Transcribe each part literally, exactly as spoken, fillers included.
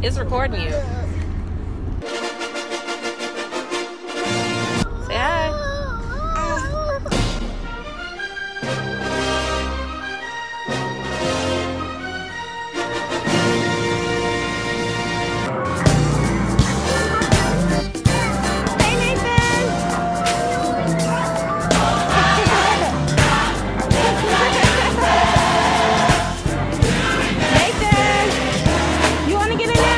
It's recording you. Say hi. Hey, Nathan. Nathan, you want to get in there?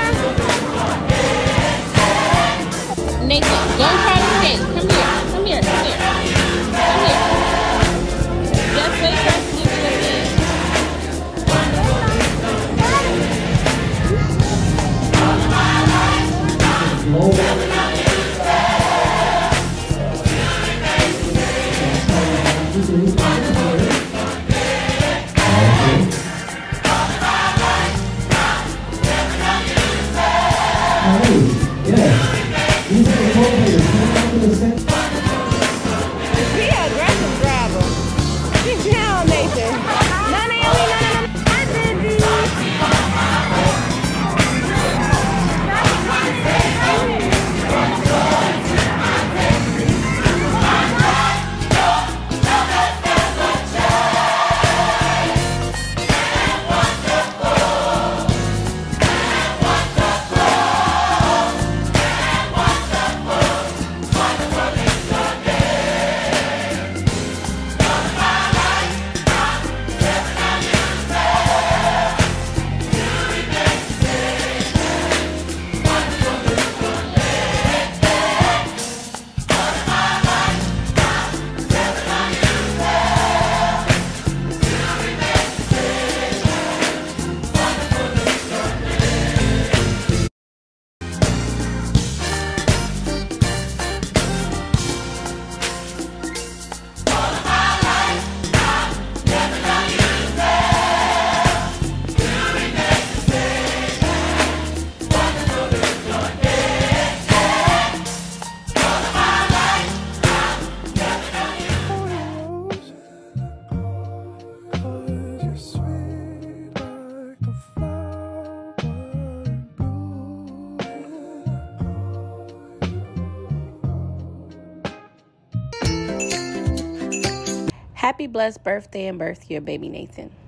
Nathan, don't try to escape. Come here. Come here. Come here. Come here. Just wait for us to give you a bed. Be an aggressive driver. Sit down, Nathan. No, Naomi, no, no, no. Hi, baby. Happy blessed birthday and birth year, baby Nathan.